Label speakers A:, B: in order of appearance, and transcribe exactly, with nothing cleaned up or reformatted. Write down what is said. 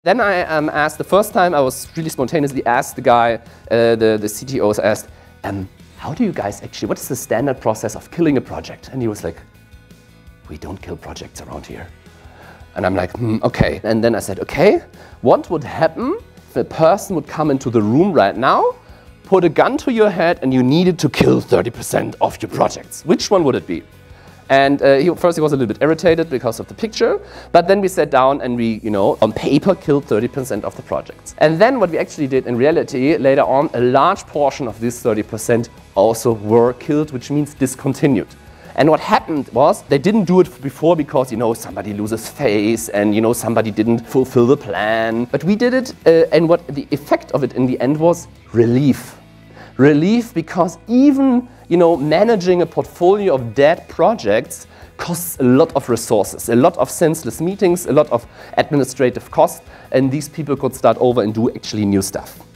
A: Then I um, asked, the first time I was really spontaneously asked the guy, uh, the, the C T Os asked, um, how do you guys actually, what is the standard process of killing a project? And he was like, we don't kill projects around here. And I'm like, hmm, okay. And then I said, okay, what would happen if a person would come into the room right now, put a gun to your head and you needed to kill thirty percent of your projects? Which one would it be? And uh, he, first he was a little bit irritated because of the picture, but then we sat down and we, you know, on paper killed thirty percent of the projects. And then what we actually did in reality, later on, a large portion of this thirty percent also were killed, which means discontinued. And what happened was, they didn't do it before because, you know, somebody loses face and, you know, somebody didn't fulfill the plan. But we did it, uh, and what the effect of it in the end was relief. Relief because even, you know, managing a portfolio of dead projects costs a lot of resources, a lot of senseless meetings, a lot of administrative costs, and these people could start over and do actually new stuff.